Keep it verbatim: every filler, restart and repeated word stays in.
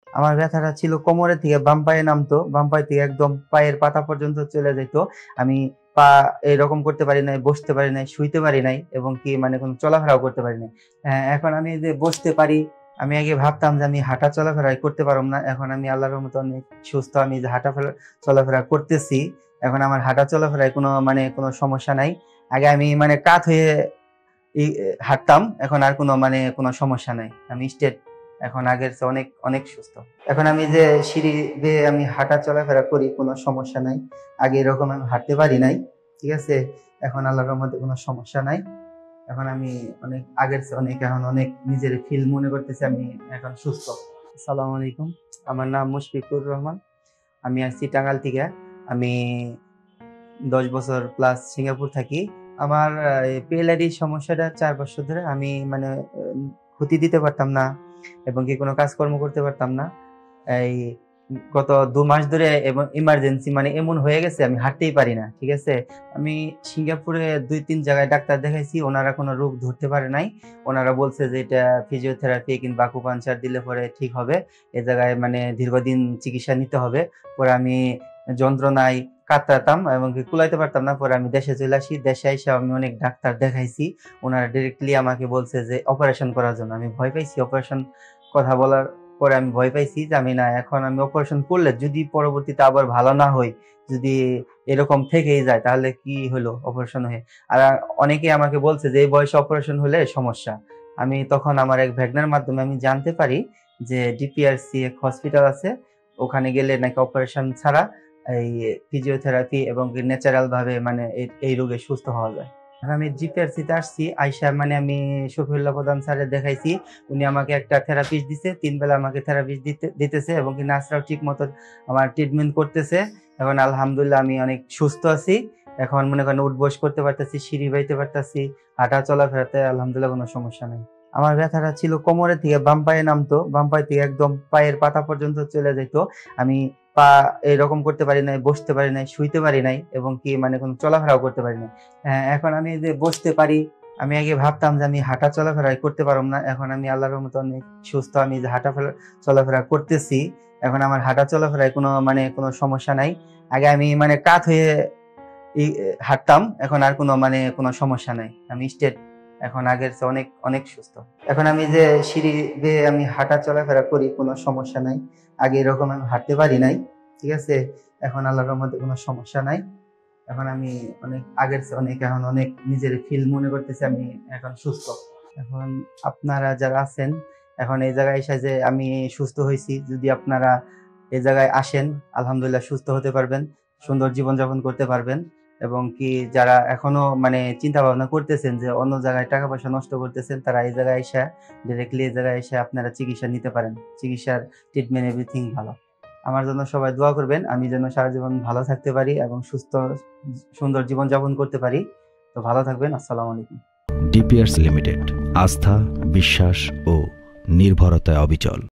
আমার ব্যথাটা ছিল কোমরের থেকে বাম পায়ে নামতো, বাম পায়ে থেকে একদম পায়ের পাতা পর্যন্ত চলে যেত। আমি পা এরকম করতে পারি নাই, বসতে পারি নাই, শুইতে পারি নাই, এবং কি মানে কোনো চলাফেরাও করতে পারি নাই। এখন আমি যে বসতে পারি, আমি আগে ভাবতাম যে আমি হাঁটা চলাফেরা করতে পারব না। এখন আমি আল্লাহর রহমতে অনেক সুস্থ, আমি যে হাঁটা চলাফেরা করতেছি। এখন আমার হাঁটা চলাফেরায় কোনো মানে কোনো সমস্যা নাই। আগে আমি মানে কাত হয়ে হাঁটতাম, এখন আর কোনো মানে কোনো সমস্যা নাই, আমি স্টেট এখন আগের চেয়ে অনেক অনেক সুস্থ। এখন আমি যে সিঁড়ি দিয়ে আমি হাঁটা চলাফেরা করি, কোনো সমস্যা নাই। আগে এরকম আমি হাঁটতে পারি নাই, ঠিক আছে। এখন আল্লাহর রহমতে কোনো সমস্যা নাই। এখন আমি অনেক আগের চেয়ে অনেক এখন অনেক নিজের ফিল মনে করতেছি, আমি এখন সুস্থ। আসসালামু আলাইকুম, আমার নাম মুশফিকুর রহমান, আমি আসছি টাঙ্গাইল থেকে। আমি দশ বছর প্লাস সিঙ্গাপুর থাকি। আমার পিএলআইডি সমস্যাটা চার বছর ধরে, আমি মানে ক্ষতি দিতে পারতাম না এবং কি কোনো কাজকর্ম করতে পারতাম না। এই গত দু মাস ধরে ইমার্জেন্সি মানে এমন হয়ে গেছে আমি হাঁটতেই পারি না, ঠিক আছে। আমি সিঙ্গাপুরে দুই তিন জায়গায় ডাক্তার দেখাইছি, ওনারা কোনো রোগ ধরতে পারে নাই। ওনারা বলছে যে এটা ফিজিওথেরাপি কিংবা আকুপাঞ্চার দিলে পরে ঠিক হবে, এ জায়গায় মানে দীর্ঘদিন চিকিৎসা নিতে হবে। পরে আমি যন্ত্রণায় কাতরাতাম এবং কুলাইতে পারতাম না। পরে আমি দেশে চলে আসি। দেশে এসে আমি অনেক ডাক্তার দেখাইছি, ওনারা ডিরেক্টলি আমাকে বলছে যে অপারেশন করার জন্য। আমি ভয় পাইছি, অপারেশন কথা বলার পরে আমি ভয় পাইছি যে আমি না, এখন আমি অপারেশন করলে যদি পরবর্তীতে আবার ভালো না হই, যদি এরকম থেকেই যায় তাহলে কি হলো অপারেশন হয়ে। আর অনেকে আমাকে বলছে যে এই বয়সে অপারেশন হলে সমস্যা। আমি তখন আমার এক ভ্যাগনার মাধ্যমে আমি জানতে পারি যে ডিপিআরসি এক হসপিটাল আছে, ওখানে গেলে নাকি অপারেশন ছাড়া এই ফিজিওথেরাপি এবং ন্যাচারাল ভাবে মানে এই রোগে সুস্থ হওয়া যায়। আমি ডিপিআরসি-তে আসছি, আইসা মানে আমি শফিউল্লাহ প্রধান স্যারের দেখাইছি। উনি আমাকে একটা থেরাপিস্ট দিছে, তিন বেলা আমাকে থেরাপিস্ট দিতে দিতেছে এবং কি নার্সরাও ঠিক মতো আমার ট্রিটমেন্ট করতেছে। এখন আলহামদুলিল্লাহ আমি অনেক সুস্থ আছি। এখন মনে করেন উঠবস করতে পারতেছি, সিঁড়ি বাইতে পারতেছি, হাঁটা চলাফেরাতে আলহামদুলিল্লাহ কোনো সমস্যা নেই। আমার ব্যথাটা ছিল কোমরের থেকে বাম পায়ে নামতো, বাম পায়ে থেকে একদম পায়ের পাতা পর্যন্ত চলে যেত। আমি পা এরকম করতে পারি নাই, বসতে পারি নাই, শুইতে পারি নাই, এবং কি মানে কোনো চলাফেরাও করতে পারি নাই। এখন আমি যে বসতে পারি, আমি আগে ভাবতাম যে আমি হাঁটা চলাফেরা করতে পারব না। এখন আমি আল্লাহর রহমতে অনেক সুস্থ, আমি যে হাঁটা চলাফেরা করতেছি। এখন আমার হাঁটা চলাফেরায় কোনো মানে কোনো সমস্যা নাই। আগে আমি মানে কাত হয়ে হাঁটতাম, এখন আর কোনো মানে কোনো সমস্যা নাই, আমি স্টেট এখন আগের চেয়ে অনেক অনেক সুস্থ। এখন আমি যে সিঁড়ি দিয়ে আমি হাঁটা চলাফেরা করি, কোনো সমস্যা নাই। আগে এরকম আমি হাঁটতে পারি নাই, ঠিক আছে। এখন আল্লাহর রহমতে কোনো সমস্যা নাই। এখন আমি অনেক আগের চেয়ে অনেক এখন অনেক নিজের ফিল মনে করতেছি, আমি এখন সুস্থ। এখন আপনারা যারা আছেন, এখন এই জায়গায় এসে যে আমি সুস্থ হয়েছি, যদি আপনারা এই জায়গায় আসেন আলহামদুলিল্লাহ সুস্থ হতে পারবেন, সুন্দর জীবনযাপন করতে পারবেন। এবং কি যারা এখনো মানে চিন্তা ভাবনা করতেছেন যে অন্য জায়গায় টাকা পয়সা নষ্ট করতেছেন, তারা এই জায়গায় এসে ডিরেক্টলি এই জায়গায় এসে আপনারা চিকিৎসা নিতে পারেন। চিকিৎসার ট্রিটমেন্ট এভরিথিং ভালো। আমার জন্য সবাই দোয়া করবেন, আমি যেন সারা জীবন ভালো থাকতে পারি এবং সুস্থ সুন্দর জীবন যাপন করতে পারি। তো ভালো থাকবেন, আসসালামু আলাইকুম। ডিপিআরসি লিমিটেড, আস্থা, বিশ্বাস ও নির্ভরতায় অবিচল।